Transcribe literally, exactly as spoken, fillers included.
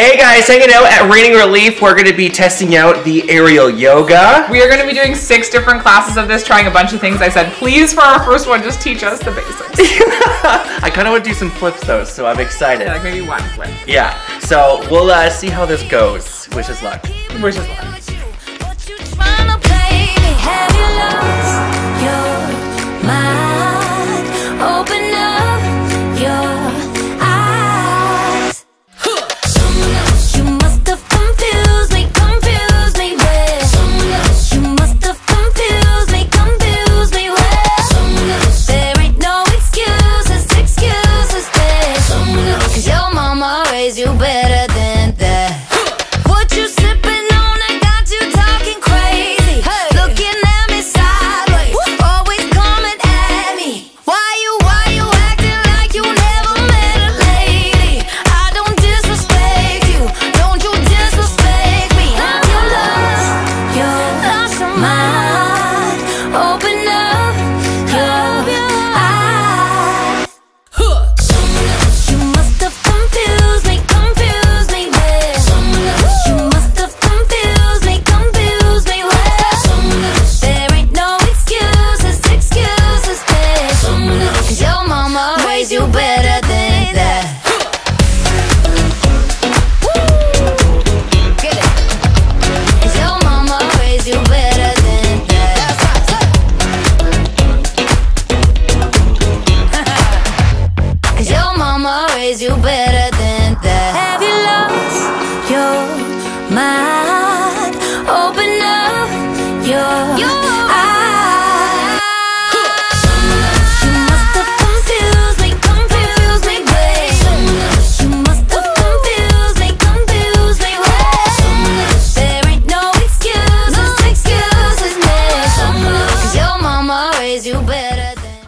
Hey guys, hanging out at Raining Relief. We're going to be testing out the aerial yoga. We are going to be doing six different classes of this, trying a bunch of things. I said, please, for our first one, just teach us the basics. I kind of want to do some flips though, so I'm excited. Yeah, like maybe one flip. Yeah, so we'll uh, see how this goes. Wish us luck. Wish us luck. You better than that. What you sipping on? I got you talking crazy. Hey. Looking at me sideways. Woo. Always coming at me. Why you, why you acting like you never met a lady? I don't disrespect you. Don't you disrespect me. I'm your love. Your lost your mind. Open up your eyes. Huh. You must have confused me. You better than that. Get it. Cause your mama raised you better than that. Cause your mama raised you better.